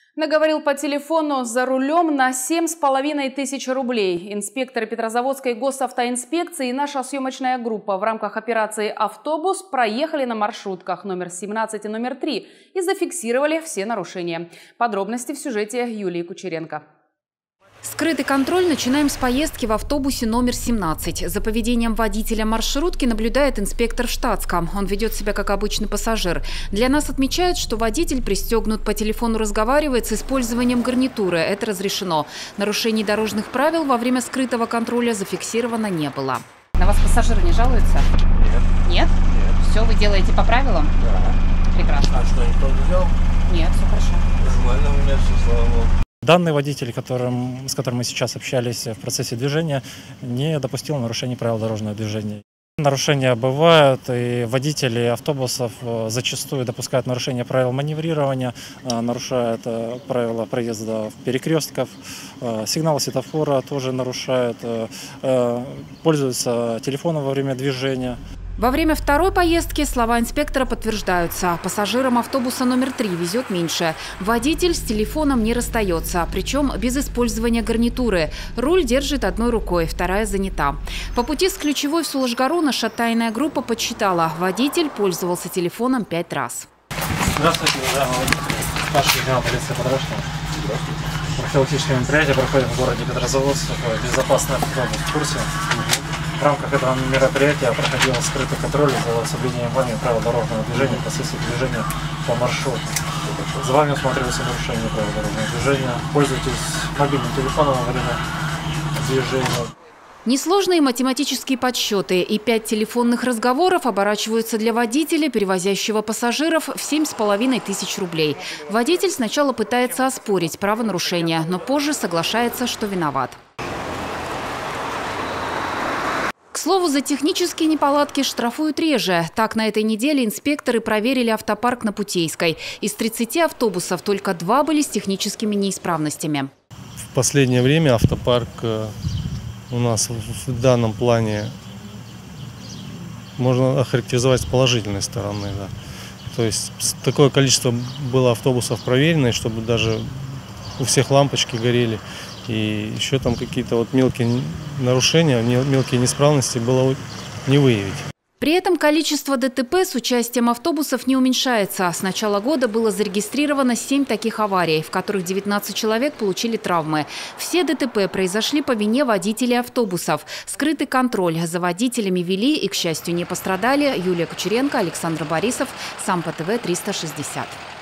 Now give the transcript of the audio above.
Наговорил по телефону за рулем на 7,5 тысяч рублей. Инспекторы Петрозаводской госавтоинспекции и наша съемочная группа в рамках операции «Автобус» проехали на маршрутках номер 17 и номер 3 и зафиксировали все нарушения. Подробности в сюжете Юлии Кучеренко. Скрытый контроль начинаем с поездки в автобусе номер 17. За поведением водителя маршрутки наблюдает инспектор в штатском. Он ведет себя как обычный пассажир. Для нас отмечают, что водитель пристегнут, по телефону разговаривает с использованием гарнитуры. Это разрешено. Нарушений дорожных правил во время скрытого контроля зафиксировано не было. На вас пассажиры не жалуются? Нет. Нет? Нет. Все вы делаете по правилам? Да. Прекрасно. А что, никто не взял? Нет, все хорошо. Нормально у меня все, слава богу. Данный водитель, с которым мы сейчас общались в процессе движения, не допустил нарушений правил дорожного движения. Нарушения бывают, и водители автобусов зачастую допускают нарушения правил маневрирования, нарушают правила проезда перекрестков, сигналы светофора тоже нарушают, пользуются телефоном во время движения. Во время второй поездки слова инспектора подтверждаются. Пассажирам автобуса номер 3 везет меньше. Водитель с телефоном не расстается, причем без использования гарнитуры. Руль держит одной рукой, вторая занята. По пути с Ключевой в Сулышгару наша тайная группа подсчитала. Водитель пользовался телефоном 5 раз. Здравствуйте, уважаемый водитель. Старший лейтенант полиции Подорожного. Здравствуйте. Профилактическое мероприятие проходит в городе Петрозаводск. Безопасный автобус в курсе. В рамках этого мероприятия проходил скрытый контроль за соблюдением вами правил дорожного движения в процессе движения по маршруту. За вами усматривается нарушение правил дорожного движения. Пользуйтесь мобильным телефоном во время движения. Несложные математические подсчеты и 5 телефонных разговоров оборачиваются для водителя, перевозящего пассажиров, в 7,5 тысяч рублей. Водитель сначала пытается оспорить правонарушение, но позже соглашается, что виноват. К слову, за технические неполадки штрафуют реже. Так, на этой неделе инспекторы проверили автопарк на Путейской. Из 30 автобусов только 2 были с техническими неисправностями. В последнее время автопарк у нас в данном плане можно охарактеризовать с положительной стороны. Да. То есть такое количество было автобусов проверено, чтобы даже у всех лампочки горели. И еще там какие-то вот мелкие нарушения, мелкие неисправности было не выявить. При этом количество ДТП с участием автобусов не уменьшается. С начала года было зарегистрировано 7 таких аварий, в которых 19 человек получили травмы. Все ДТП произошли по вине водителей автобусов. Скрытый контроль за водителями вели и, к счастью, не пострадали. Юлия Кучеренко, Александр Борисов, СамПТВ 360.